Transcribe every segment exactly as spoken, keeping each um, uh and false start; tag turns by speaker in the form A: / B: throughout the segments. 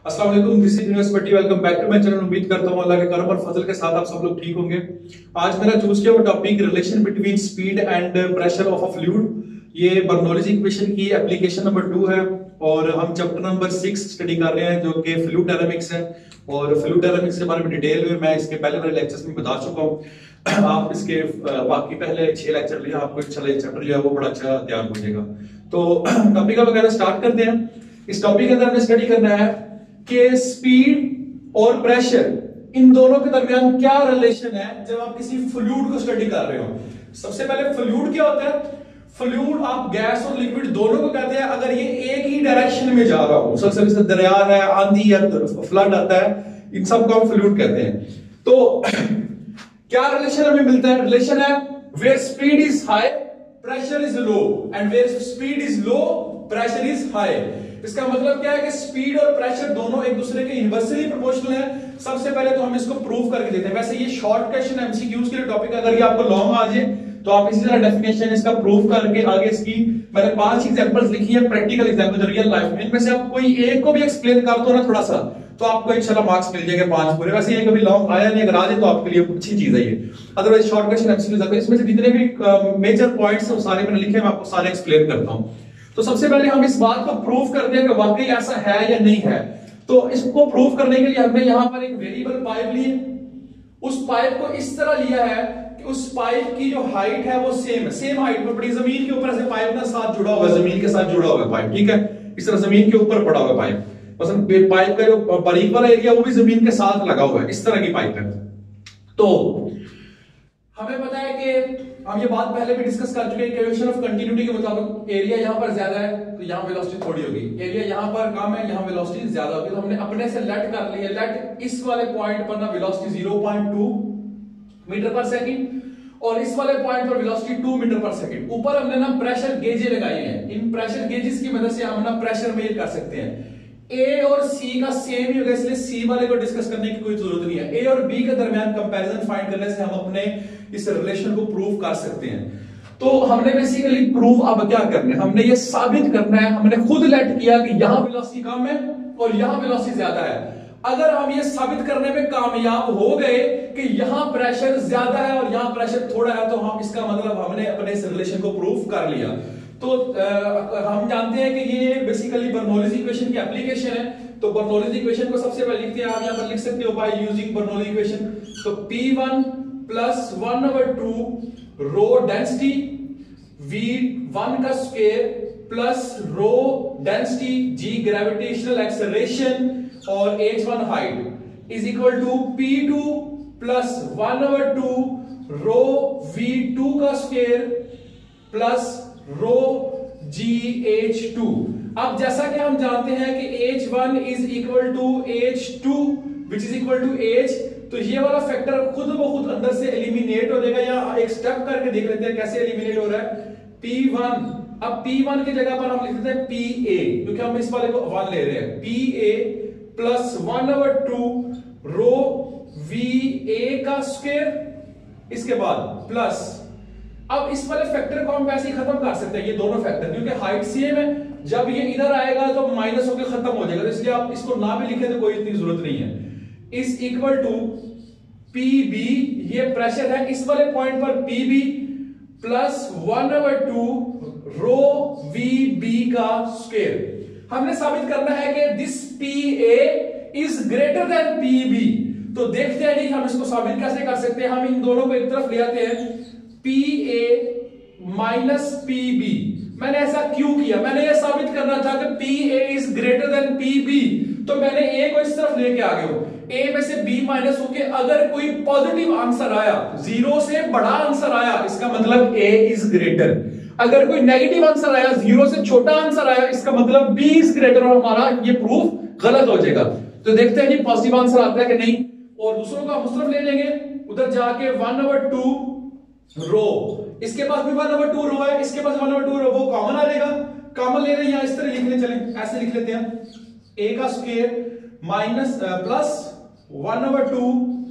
A: अस्सलाम वालेकुम, this is university. Welcome back to my channel. उम्मीद करता हूं अल्लाह के करम और फजल के साथ आप सब लोग ठीक होंगे। आज मेरा चूज किया हुआ topic relation between speed and pressure of a fluid. ये बर्नौलीज इक्वेशन की एप्लीकेशन नंबर टू है और हम चैप्टर नंबर सिक्स स्टडी कर रहे हैं जो कि फ्लूइड डायनामिक्स है। और फ्लूइड डायनामिक्स के बारे में डिटेल में मैं इसके पहले वाले लेक्चर्स में बता चुका हूं। आप इसके बाकी पहले छह लेक्चर लिए, आपको इंशाल्लाह ये चैप्टर जो है वो बड़ा अच्छा ध्यान हो जाएगा। तो टॉपिक वगैरह स्टार्ट करते हैं। इस टॉपिक के अंदर हमने स्टडी करना है कि स्पीड और प्रेशर इन दोनों के दरमियान क्या रिलेशन है जब आप किसी फ्लूइड को स्टडी कर रहे हो। सबसे पहले फ्लूइड क्या होता है? फ्लूइड आप गैस और लिक्विड दोनों को कहते हैं अगर ये एक ही डायरेक्शन में जा रहा हो। सबसे दरिया है, आंधी या फ्लड आता है, इन सब को हम फ्लूइड कहते हैं। तो क्या रिलेशन हमें मिलता है? रिलेशन है where speed is high pressure is low and where speed is low pressure is high. इसका मतलब क्या है कि स्पीड और प्रेशर दोनों एक दूसरे के इनवर्सली प्रोपोर्शनल है। सबसे पहले तो हम इसको प्रूव करके देते हैं। वैसे ये शॉर्ट क्वेश्चन एमसीक्यूज के लिए टॉपिक, अगर ये आपको लॉन्ग आ जाए तो आप इसी तरह डेफिनेशन इसका प्रूव करके आगे इसकी मैंने पांच एग्जांपल्स लिखी है, प्रैक्टिकल एग्जांपल जो रियल लाइफ में, इनमें से आप कोई एक को भी एक्सप्लेन कर दो ना थोड़ा सा, तो आपको इंशाल्लाह मार्क्स मिल जाएंगे पांच पूरे। वैसे ये कभी लॉन्ग आया नहीं, अगर आ जाए तो आपके लिए अच्छी चीज है ये। अदरवाइज शॉर्ट क्वेश्चन एमसीक्यूज है, इसमें से जितने भी मेजर पॉइंट्स हैं सारे मैंने लिखे, मैं आपको सारे एक्सप्लेन करता हूं। तो सबसे पहले हम इस बात को प्रूव करते हैं कि वाकई ऐसा है या नहीं है। तो इसको प्रूव करने के लिए हमने यहां पर एक वेरिएबल पाइप ली। उस पाइप को इस तरह लिया है कि उस पाइप की जो हाइट है वो सेम है, सेम हाइट पर पड़ी, जमीन के ऊपर से पाइप ना साथ जुड़ा हुआ है, जमीन के साथ जुड़ा हुआ है पाइप, ठीक है। इस तरह जमीन के ऊपर पड़ा हुआ है पाइप, मतलब पाइप का जो बारीक वाला एरिया वो भी जमीन के साथ लगा हुआ है, इस तरह की पाइप है। तो हमें पता है कि हम ये बात पहले भी डिस्कस कर चुके हैं, इक्वेशन ऑफ कंटिन्यूटी के मुताबिक एरिया यहां पर ज्यादा है तो यहां वेलोसिटी थोड़ी होगी, एरिया यहां पर कम है यहां वेलोसिटी ज्यादा होगी। तो हमने अपने से लेट कर ली है, लेट इस वाले पॉइंट पर ना velocity zero point two meter पर सेकंड और इस वाले पॉइंट पर वेलोसिटी टू मीटर पर सेकंड। ऊपर हमने ना प्रेशर गेजें लगाई हैं, इन प्रेशर गेजेस की मदद से हम ना प्रेशर मेजर कर सकते हैं। ए और सी का सेम ही होगा, इसलिए सी वाले को डिस्कस करने की कोई जरूरत नहीं है। ए और बी के दरमियान कंपैरिजन फाइंड करने से हम अपने इस रिलेशन को प्रूव कर सकते हैं। तो हमने बेसिकली प्रूव अब क्या करना है, हमने ये साबित करना है, हमने खुद लेट किया कि यहां वेलोसिटी कम है और यहां वेलोसिटी ज्यादा है। अगर हम ये साबित करने में कामयाब हो गए कि यहां प्रेशर ज्यादा है और यहां प्रेशर थोड़ा है, तो हम इसका मतलब हमने अपने इस रिलेशन को प्रूव कर लिया। तो आ, हम जानते हैं कि ये बेसिकली बर्नौलीज इक्वेशन की एप्लीकेशन है। तो बर्नौलीज इक्वेशन को सबसे पहले लिखते हैं, आप यहां पर लिख सकते हो बाय यूजिंग बर्नौली इक्वेशन। तो P one plus one over two rho density V one का square plus rho density G gravitational acceleration और H one height is equal to P two plus one over two rho V two का square plus rho G H two. अब जैसा कि हम जानते हैं कि H one is equal to H two which is equal to H, तो ये वाला फैक्टर खुद ब खुद अंदर से एलिमिनेट हो जाएगा। या एक स्टेप करके देख लेते हैं कैसे एलिमिनेट हो रहा है। P वन, अब P वन की जगह पर हम लिख देते हैं P A, क्योंकि हम इस वाले को वन ले रहे हैं। P A plus one over two rho V A का स्क्वायर, इसके बाद प्लस, अब इस वाले फैक्टर को हम वैसे ही खत्म कर सकते हैं, ये दोनों फैक्टर, क्योंकि हाइट सेम है। जब ये इधर आएगा तो माइनस होकर खत्म हो जाएगा, तो इसलिए आप इसको ना भी लिखे तो कोई इतनी जरूरत नहीं है। Is equal to P B, ये प्रेशर है इस वाले पॉइंट पर P B plus one over two rho V B का स्क्वायर। हमने साबित करना है कि this P A is greater than P B। तो देखते हैं नहीं हम इसको साबित कैसे कर सकते हैं। हम इन दोनों को एक तरफ ले आते हैं, P A minus P B। मैंने ऐसा क्यों किया? मैंने यह साबित करना था कि P A is greater than P B, तो मैंने A को इस तरफ लेके आ गया हूं। A में से B माइनस होके अगर कोई पॉजिटिव आंसर आया, जीरो से बड़ा आंसर आया, इसका मतलब A इज ग्रेटर। अगर कोई नेगेटिव आंसर आया, जीरो से छोटा आंसर आया, इसका मतलब B इज ग्रेटर, और हमारा ये प्रूफ गलत हो जाएगा। तो देखते हैं कि पॉजिटिव आंसर आता है कि नहीं, और दूसरों का मुस्तरफ ले लेंगे। उधर जाके वन ओवर टू रो, इसके पास भी वन ओवर टू रो है, इसके पास वन ओवर टू रो, वो कॉमन आ जाएगा। कॉमन ले रहे हैं, इस तरह लिखने चले, ऐसे लिख लेते हैं a का square minus plus one over two,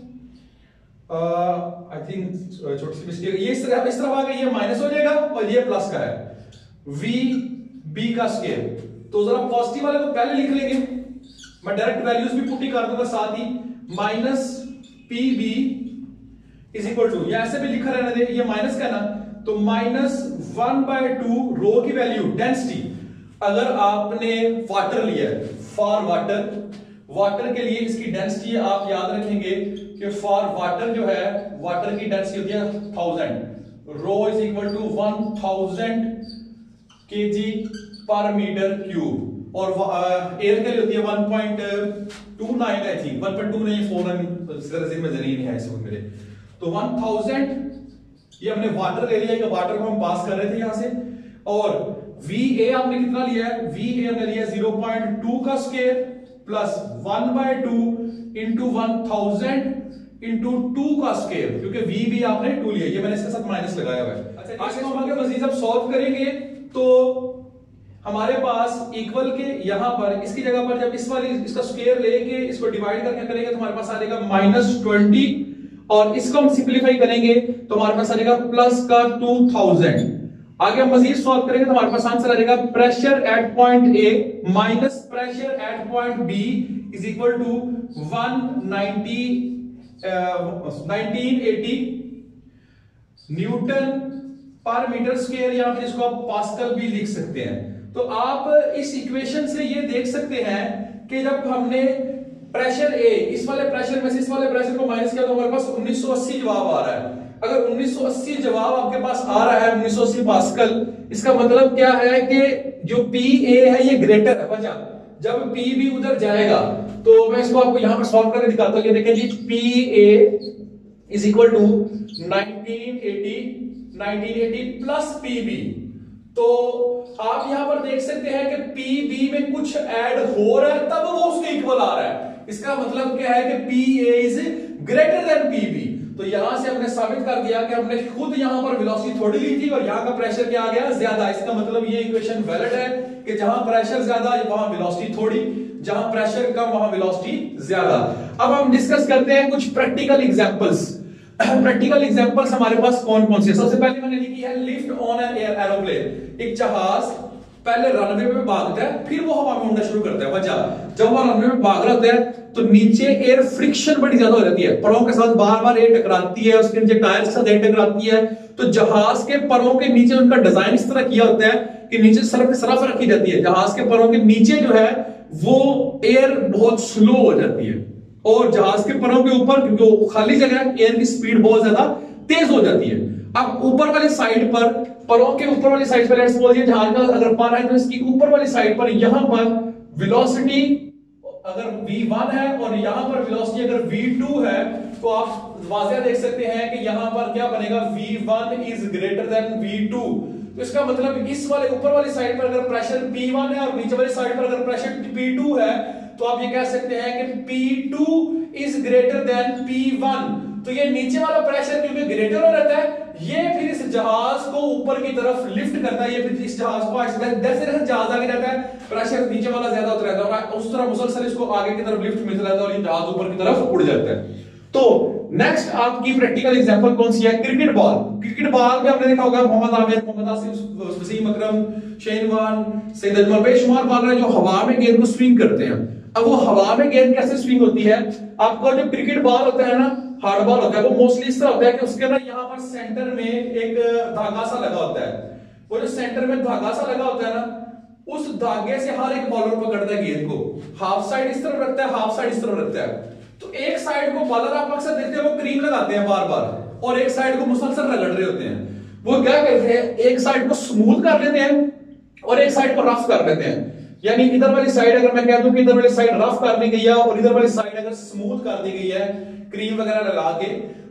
A: I think छोटी सी मिस्टेक, ये इस तरह इस तरह आ गई, ये माइनस हो जाएगा और ये प्लस का है v b का स्क्वायर। तो जरा पॉजिटिव वाले को पहले लिख लेंगे, मैं डायरेक्ट वैल्यूज भी पुट ही कर दूंगा साथ ही, minus P B is equal to, या ऐसे भी लिखा रहने दे, ये माइनस का ना, तो minus one by two rho की वैल्यू डेंसिटी। अगर आपने वाटर लिया है, फॉर वाटर, वाटर के लिए इसकी डेंसिटी आप याद रखेंगे कि फॉर वाटर जो है, वाटर की डेंसिटी होती है thousand, rho is equal to one thousand K G पर मीटर क्यूब, और एयर के लिए होती है one point two nine I think, one point two नहीं फोर में जरिए नहीं है इस वक्त मेरे, तो वन थाउजेंड ये हमने वाटर ले लिया, कि वाटर को हम पास कर रहे थे यहां से, और वी ए आपने कितना लिया है, वी ए हमने लिया जीरो पॉइंट टू का square plus one by two into one thousand into two का स्क्वायर, क्योंकि वी भी आपने टू लिया, ये मैंने इसके साथ माइनस लगाया हुआ है। अच्छा, आगे हम आगे मजीद जब सॉल्व करेंगे तो हमारे पास इक्वल के यहां पर इसकी जगह पर जब इस वाली इसका स्क्वायर लेके इसको डिवाइड करके करेंगे तो हमारे पास आ जाएगा माइनस ट्वेंटी, और इसको हम सिंपलीफाई करेंगे तो हमारे पास आ जाएगा प्लस का टू थाउजेंड। आगे हम मजीद सॉल्व करेंगे तो हमारे पास आंसर आ जाएगा pressure at point A minus pressure at point B is equal to one ninety nineteen eighty newton पर मीटर स्क्वायर, या फिर इसको आप पास्कल भी लिख सकते हैं। तो आप इस इक्वेशन से ये देख सकते हैं कि जब हमने प्रेशर ए, इस वाले प्रेशर में से इस वाले प्रेशर को माइनस किया तो हमारे पास उन्नीस सौ अस्सी जवाब आ रहा है। अगर उन्नीस सौ अस्सी जवाब आपके पास आ रहा है, उन्नीस सौ अस्सी पास्कल, इसका मतलब क्या है कि जो पी ए है ये ग्रेटर है। वजह जब पी बी उधर जाएगा तो मैं इसको आपको यहां पर सॉल्व करके दिखाता हूं। ये देखें जी, P A is equal to nineteen eighty plus P B, तो आप यहां पर देख सकते हैं कि पी बी में कुछ ऐड हो रहा है तब वो उसके इक्वल आ रहा है। इसका मतलब क्या है कि P A is greater than P B. तो यहां से हमने साबित कर दिया कि हमने खुद यहां पर वेलोसिटी थोड़ी ली थी और यहां का प्रेशर क्या आ गया, ज्यादा। इसका मतलब ये इक्वेशन वैलिड है कि जहां प्रेशर ज्यादा वहां वेलोसिटी थोड़ी, जहां प्रेशर कम वहां वेलोसिटी ज्यादा। अब हम डिस्कस करते हैं कुछ प्रैक्टिकल एग्जांपल्स। प्रैक्टिकल एग्जांपल्स हमारे पास कौन कौन से? सबसे पहले मैंने लिखी है लिफ्ट ऑन एन एरोप्लेन। एक जहाज पहले रनवे में भागता है, फिर वो हवा में उड़ना शुरू करता है। वजह जब वो रनवे में भाग रहा होता है तो नीचे एयर फ्रिक्शन बड़ी ज्यादा हो जाती है, परों के साथ बार बार एयर टकराती है, उसके नीचे टायर के साथ एयर टकराती है। तो जहाज के परों के नीचे उनका डिजाइन इस तरह किया होता है कि नीचे सरफ सरफ रखी जाती है। जहाज के परों के नीचे जो है वो एयर बहुत स्लो हो जाती है, और जहाज के परों के ऊपर क्योंकि वो खाली जगह है, एयर की स्पीड बहुत ज्यादा तेज हो जाती है। अब ऊपर वाली साइड पर, परों के ऊपर वाली साइड पर लेट्स सपोज ये जहाज का अगर पर है तो इसकी ऊपर वाली साइड पर यहां पर वेलोसिटी अगर वी वन है और यहां पर वेलोसिटी अगर वी टू है, तो आप वाज़ेह देख सकते हैं कि यहां पर क्या बनेगा, V one is greater than V two. तो इसका मतलब इस वाले ऊपर वाली साइड पर अगर प्रेशर पी वन है और नीचे वाली साइड पर अगर प्रेशर पी टू है, तो आप ये कह सकते हैं कि P two is greater than P one. तो ये नीचे वाला प्रेशर क्योंकि ग्रेटर हो रहता है, ये फिर इस जहाज को ऊपर की तरफ लिफ्ट करता है। ये फिर इस जहाज को जैसे जैसे जहाज आगे रहता है प्रेशर नीचे वाला ज्यादा होता रहता है, उस तरह मुसलसल इसको आगे की तरफ लिफ्ट मिलता रहता है और ये जहाज ऊपर की तरफ उड़ जाता है। तो नेक्स्ट आपकी प्रैक्टिकल एग्जांपल कौन सी है? Cricket ball. क्रिकेट बॉल में आपने देखा होगा मोहम्मद आमिर, मोहम्मद आसिफ, वसीम अकरम, शेनवान, सईद अजमल बेशुमार बॉलर जो हवा में गेंद को स्विंग करते हैं। अब वो हवा में गेंद कैसे स्विंग होती है? आपका जो क्रिकेट बॉल होता है ना, हार्ड बॉल होता है, वो मोस्टली इस तरह होता है कि उसके अंदर यहाँ पर सेंटर में एक धागा सा लगा होता है। वो जो सेंटर में धागा सा लगा होता है ना, उस धागे से हर एक बॉलर पकड़ता है गेंद को। हाफ साइड इस तरफ रखता है, हाफ साइड इस तरफ रखता है। तो एक साइड को बॉलर आप अक्सर देखते हैं वो क्रीम लगाते हैं बार बार, और एक साइड को मुसलसल रगड़ रहे होते हैं। वो क्या करते हैं, एक साइड को स्मूथ कर लेते हैं और एक साइड को रफ कर लेते हैं। यानी इधर वाली साइड अगर मैं कह दूं कि इधर वाली साइड रफ कर दी गई है और इधर वाली साइड अगर स्मूथ कर दी गई है क्रीम वगैरह लगा के,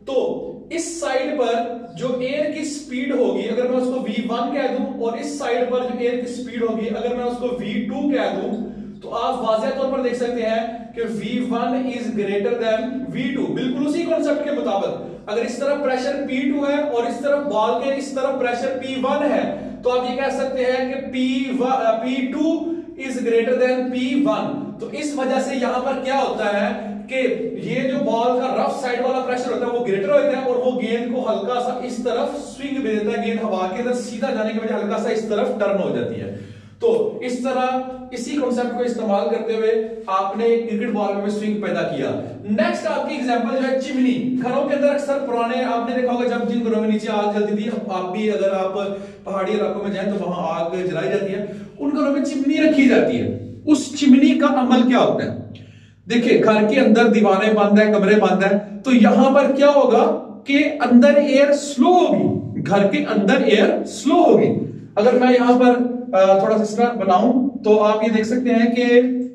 A: तो इस साइड पर जो एयर की स्पीड होगी अगर मैं उसको वी वन कह दूं, और इस साइड पर जो एयर की स्पीड होगी अगर मैं उसको वी टू कह दूं, तो आप वाज़ेह तौर पर देख सकते हैं कि V one is greater than V two. बिल्कुल उसी कॉन्सेप्ट के मुताबिक अगर इस तरफ प्रेशर पी टू है और इस तरफ बॉल के इस तरफ प्रेशर पी वन है, तो आप ये कह सकते हैं कि P two is greater than P one. तो इस वजह से यहां पर क्या होता है कि ये जो बॉल का रफ साइड वाला प्रेशर होता है वो ग्रेटर होता है और वो गेंद को हल्का सा इस तरफ स्विंग दे देता है। गेंद हवा के अंदर सीधा जाने की वजह हल्का सा इस तरफ टर्न हो जाती है। तो इस तरह इसी कॉन्सेप्ट को इस्तेमाल करते हुए आपने क्रिकेट बॉल में स्विंग पैदा किया। नेक्स्ट आपकी एग्जांपल जो है चिमनी। घरों के अंदर अक्सर पुराने आपने देखा होगा जब जिन घरों में नीचे आग जलती थी, आप भी अगर आप पहाड़ी इलाकों में जाएं तो वहां आग जलाई जाती है, उन घरों में चिमनी रखी जाती है। उस चिमनी का अमल क्या होता है? देखिए, घर के अंदर दीवारें बंद है, कमरे बंद है, तो यहां पर क्या होगा कि अंदर एयर स्लो होगी, घर के अंदर एयर स्लो होगी। अगर मैं यहां पर थोड़ा सा बनाऊं तो आप ये देख सकते हैं कि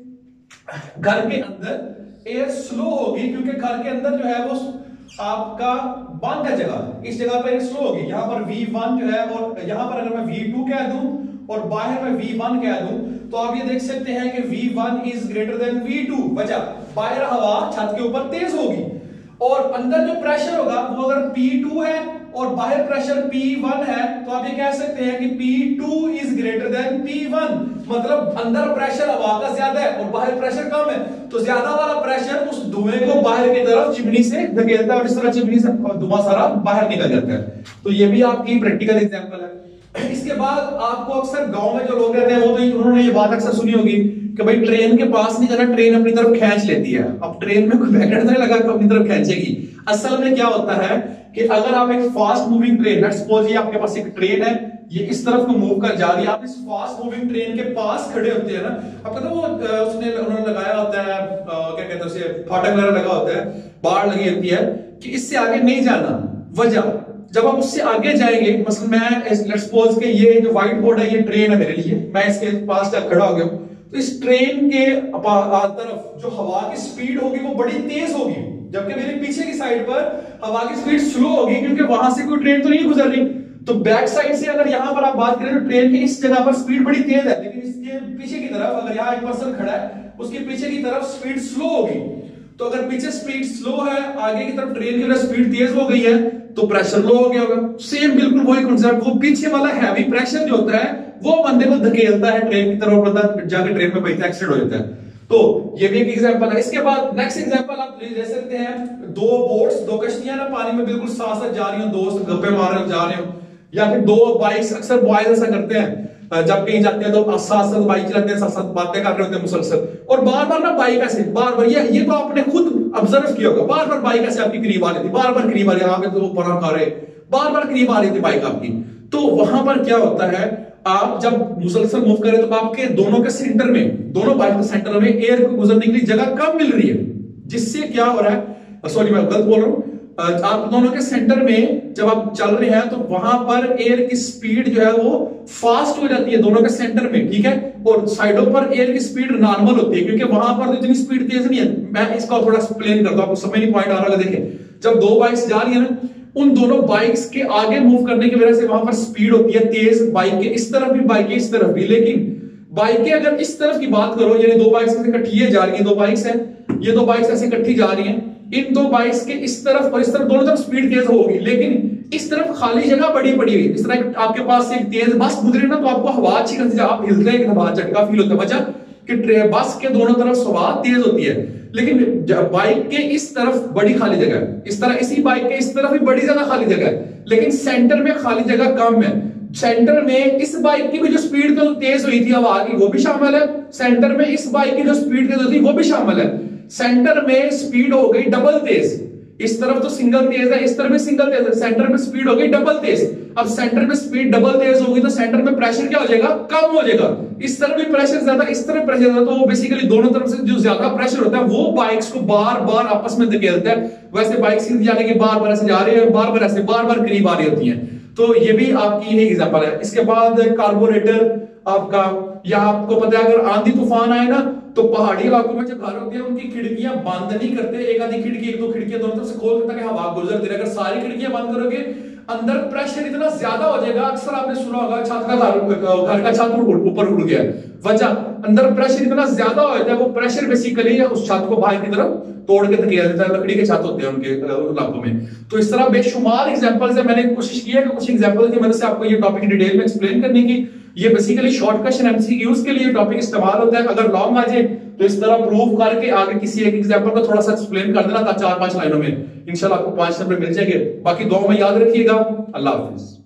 A: घर के अंदर एयर स्लो होगी, क्योंकि घर के अंदर जो है वो आपका बंद है जगह, इस जगह पर एयर स्लो होगी। यहां पर वी वन जो है, और यहां पर अगर मैं वी टू कह दूं और बाहर में वी वन कह दूं तो आप ये देख सकते हैं कि V one is greater than V two. वजह, बाहर हवा छत के ऊपर तेज होगी और अंदर जो प्रेशर होगा वो अगर पी टू है और बाहर प्रेशर पी वन है, तो आप ये कह सकते हैं कि P two is greater than P one. मतलब अंदर प्रेशर हवा का ज्यादा है और बाहर प्रेशर कम है, तो ज्यादा वाला प्रेशर उस धुएं को बाहर की तरफ चिमनी से धकेलता है और इस तरह चिमनी से धुआं सारा बाहर निकल जाता है। तो ये भी आपकी प्रैक्टिकल एग्जांपल है। इसके बाद आपको अक्सर गांव में जो लोग रहते हैं वो तो उन्होंने ये बात अक्सर सुनी होगी कि भाई ट्रेन के पास नहीं जाना, ट्रेन अपनी तरफ खींच लेती है। अब ट्रेन में कोई मैग्नेट नहीं लगा तो अपनी तरफ खींचेगी। असल में क्या होता है कि अगर आप एक fast moving train, let's suppose ये आपके पास एक ट्रेन है, ये इस तरफ को मूव कर जा रही है, आप इस फास्ट मूविंग ट्रेन के पास खड़े होते हैं ना, आप कहते हो वो उसने उन्होंने लगाया होता है क्या कहते हैं उसे, फाटक वगैरह लगा होता है, बाड़ लगी होती है कि इससे आगे नहीं जाना। वजह, जब आप उससे आगे जाएंगे, मसलन मैं लेट्स सपोज के ये जो व्हाइट बोर्ड है ये ट्रेन है मेरे लिए, मैं इसके पास जब खड़ा हो गया तो इस ट्रेन के तरफ जो हवा की स्पीड होगी वो बड़ी तेज होगी, जबकि मेरे पीछे की साइड पर हवा की स्पीड स्लो होगी, क्योंकि वहां से कोई ट्रेन तो नहीं गुजर रही। तो बैक साइड से अगर यहां पर आप बात करें तो ट्रेन की इस जगह पर स्पीड बड़ी तेज है, लेकिन इसके पीछे की तरफ अगर यहाँ एक पर्सन खड़ा है उसके पीछे की तरफ स्पीड स्लो होगी। तो अगर पीछे स्पीड स्लो है, आगे की तरफ ट्रेन की स्पीड तेज हो गई है, तो प्रेशर लो हो गया होगा। सेम बिल्कुल वही कॉन्सेप्ट, वो पीछे वाला हैवी प्रेशर जो होता है वो बंदे को धकेलता है ट्रेन की तरफ, पता जाके ट्रेन में बैठता एक्सीडेंट हो जाता है। तो ये भी एक एग्जांपल है। इसके बाद नेक्स्ट एग्जांपल आप ले सकते हैं, दो बोट्स, दो कश्तियां ना पानी में बिल्कुल साथ साथ जा रही हो, दोस्त गप्पे मार रहे हो जा रहे हो, या फिर दो बाइक्स, अक्सर बॉयज ऐसा करते हैं जब कहीं जाते हैं तो साथ साथ बाइक चलाते हैं, साथ साथ बातें कर रहे होते हैं मुसलसल, और बार बार ना बाइक ऐसे बार बार, ये ये तो आपने खुद ऑब्जर्व किया होगा, बार बार बाइक ऐसे आपकी करीब आ रही थी, बार बार करीब आ रही, आगे तो परा खा रहे, बार बार करीब आ रही थी बाइक आपकी। तो वहां पर क्या होता है, आप जब मुसलसल मूव करें तो आपके दोनों के सेंटर में, दोनों बाइक के सेंटर में एयर को गुजरने के लिए जगह कम मिल रही है, जिससे क्या हो रहा है, सॉरी मैं गलत बोल रहा हूं, आप दोनों के सेंटर में जब आप चल रहे हैं तो वहां पर एयर की स्पीड जो है वो फास्ट हो जाती है दोनों के सेंटर में, ठीक है, और साइडों पर एयर की स्पीड नॉर्मल होती है, क्योंकि वहां पर तो इतनी स्पीड तेज नहीं है। मैं इसका थोड़ा एक्सप्लेन करता हूं, आपको समझ नहीं पॉइंट आ रहा होगा। देखिए, जब दो बाइक्स जा रही है ना, उन दोनों बाइक्स के आगे मूव करने की वजह से वहां पर स्पीड होती है तेज, बाइक के इस तरफ भी, बाइक के इस तरफ भी। लेकिन बाइक के अगर इस तरफ की बात करो, यानी दो बाइक्स ऐसे इकट्ठी जा रही है, दो बाइक्स है, ये दो बाइक्स ऐसे इकट्ठी जा रही हैं, इन दो बाइक्स के इस तरफ और इस तरफ दोनों तरफ स्पीड तेज होगी, लेकिन इस तरफ खाली जगह बड़ी पड़ी हुई। इस तरह आपके पास एक तेज बस गुजरे ना, तो आपको हवा अच्छी खासी, आप हिलते हैं, हवा झटका फील होता है, वजह कि बस के दोनों तरफ हवा तेज होती है, लेकिन बाइक के इस तरफ बड़ी खाली जगह है, इस तरह इसी बाइक के इस तरफ भी बड़ी जगह खाली जगह है, लेकिन सेंटर में खाली जगह कम है। सेंटर में इस बाइक की भी जो स्पीड तेज हुई थी हवा की वो भी शामिल है, सेंटर में इस बाइक की जो स्पीड तेज हुई थी वो भी शामिल है। सेंटर में स्पीड हो गई डबल तेज, इस तरफ तो सिंगल तेज है, इस तरफ भी सिंगल तेज है, सेंटर में स्पीड हो गई डबल तेज। अब सेंटर में स्पीड डबल तेज होगी तो सेंटर में प्रेशर क्या हो जाएगा, कम हो जाएगा। इस तरफ भी प्रेशर ज्यादा, इस तरफ प्रेशर ज्यादा, तो वो बेसिकली दोनों तरफ से जो ज्यादा प्रेशर होता है वो बाइक्स को बार बार आपस में धकेलता है। वैसे बाइक सीधी जाने की बार बार ऐसे जा रही है, बार बार ऐसे बार बार करीब आ रही होती है। तो ये भी आपकी यही एग्जांपल है। इसके बाद कार्बोरेटर आपका, या आपको पता है अगर आंधी तूफान आए ना, तो पहाड़ी इलाकों में जो घर होते हैं उनकी खिड़कियां बंद नहीं करते, एक आधी खिड़की, एक दो खिड़कियां दोनों तरफ से खोल देते ताकि हवा गुजरती रहे। अगर सारी खिड़कियां बंद करोगे अंदर प्रेशर इतना ज्यादा हो जाएगा, अक्सर आपने सुना होगा छत का घर घर का छत ऊपर उड़ गया, वजह अंदर प्रेशर इतना ज्यादा हो जाता है, वो प्रेशर बेसिकली उस छत को बाहर की तरफ तोड़ के धकेल देता है। लकड़ी के छत होते हैं उनके इलाकों में। तो इस तरह बेशुमार एग्जांपल्स है, मैंने कोशिश की है कि कुछ एग्जांपल की मदद से आपको ये टॉपिक डिटेल में एक्सप्लेन करने की। ये बेसिकली शॉर्ट क्वेश्चन एमसीक्यूज के लिए टॉपिक इस्तेमाल होता है। अगर लॉन्ग आ जाए तो इस तरह प्रूव करके आगे किसी एक एग्जांपल को थोड़ा सा एक्सप्लेन कर देना था चार पांच लाइनों में, इंशाल्लाह आपको पांच नंबर मिल जाएंगे। बाकी दुआ में याद रखिएगा। अल्लाह हाफिज।